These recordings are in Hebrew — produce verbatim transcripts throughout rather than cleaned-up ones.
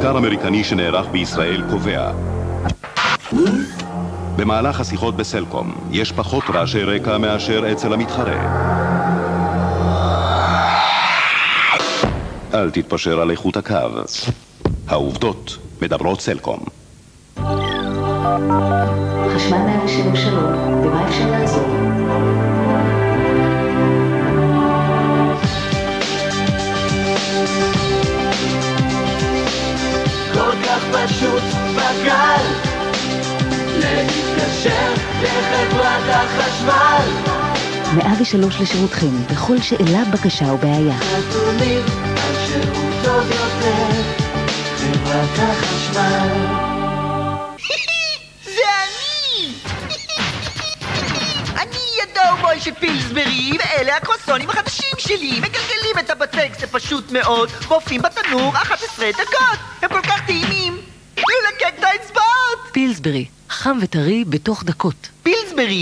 מחקר אמריקני שנערך בישראל קובע במהלך השיחות בסלקום יש פחות רעשי רקע מאשר אצל המתחרה. אל תתפשר על איכות הקו. העובדות מדברות סלקום. חשמל מאה ושלוש שלום, במה אפשר לעזור? כל כך פשוט בגל להתקשר לחברת החשמל. מאה ושלוש לשירותכם בכל שאלה, בקשה או בעיה. חתומים על שירות טוב יותר, חברת החשמל. זה אני! אני הדאובוי של פילסברי, ואלה הקרואסונים החדשים שלי. מגלגלים את הבצק, זה פשוט מאוד. בופים בתנור אחת עשרה דקות. הם כל כך טעימים. ללקק את האצבעות. פילסברי, חם וטרי בתוך דקות. פילסברי.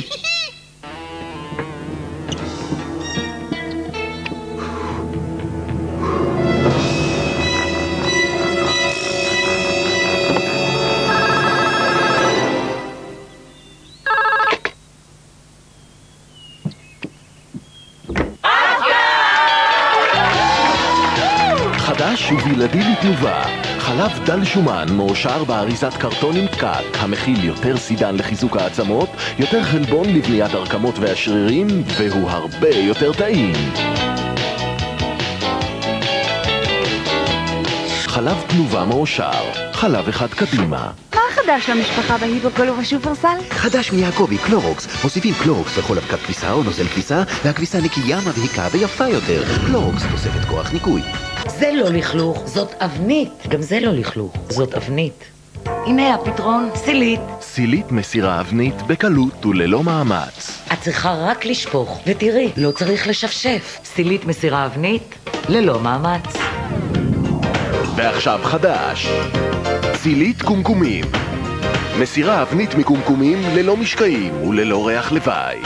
חדש ובלעדי מתנובה, חלב דל שומן מאושר באריזת קרטון עם פקק, המכיל יותר סידן לחיזוק העצמות, יותר חלבון לבניית הרקמות והשרירים, והוא הרבה יותר טעים. חלב תנובה מאושר, חלב אחד קדימה. מה חדש למשפחה בהיפוקול ובשופרסל? חדש מיעקבי, קלורוקס. מוסיפים קלורוקס לכל אבקת כביסה או נוזל כביסה, והכביסה נקייה, מבהיקה ויפה יותר. קלורוקס, תוספת כוח ניקוי. זה לא לכלוך, זאת אבנית. גם זה לא לכלוך, זאת אבנית. הנה הפתרון, סילית. סילית מסירה אבנית בקלות וללא מאמץ. את צריכה רק לשפוך, ותראי, לא צריך לשפשף. סילית מסירה אבנית, ללא מאמץ. ועכשיו חדש, סילית קומקומים. מסירה אבנית מקומקומים ללא משקעים וללא ריח לוואי.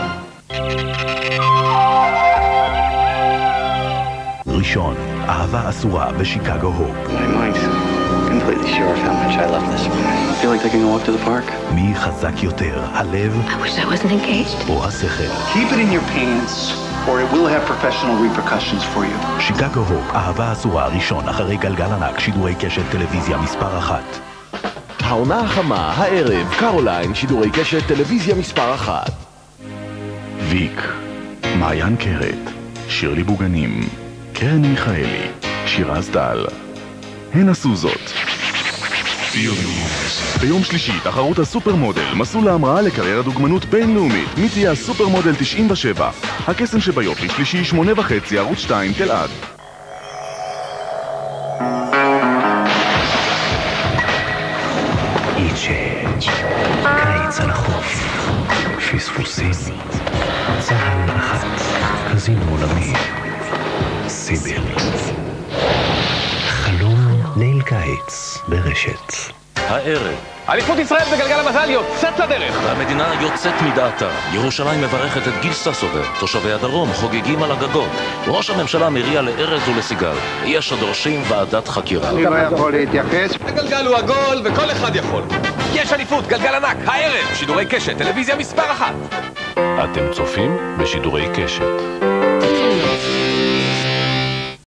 ראשון, אהבה אסורה בשיקגו הופ. My mind's completely sure of how much I love this one. I feel like taking a walk to the park. מי חזק יותר, הלב I wish I wasn't engaged. או השכל? Keep it in your pants, or it will have professional repercussions for you. שיקגו הופ, אהבה אסורה ראשון אחרי גלגל ענק, שידורי קשת טלוויזיה מספר אחת. העונה החמה, הערב, קרוליין, שידורי קשת טלוויזיה מספר אחת. ויק, מעיין קרת, שירלי בוגנים, קרן מיכאלי, שירז דל. הן עשו זאת. ביום שלישי, תחרות הסופר מודל, מסלול ההמראה לקריירה דוגמנות בינלאומית. מי תהיה הסופר מודל תשעים ושבע? הקסם שביופי, שלישי, שמונה וחצי, ערוץ שתיים, תלעד. איצ'ה, קיץ על החוף, פספוסים, צהל אחת, קזינו עולמי, סיבל. חלום ליל קיץ ברשת. הערב אליפות ישראל בגלגל המזל יוצאת לדרך. והמדינה יוצאת מדעתה. ירושלים מברכת את גיל ססובר. תושבי הדרום חוגגים על הגגות. ראש הממשלה מריע לארז ולסיגל. יש הדורשים ועדת חקירה. אני לא יכול להתייחס. הגלגל הוא עגול וכל אחד יכול. יש אליפות גלגל ענק הערב. שידורי קשת טלוויזיה מספר אחת. אתם צופים בשידורי קשת.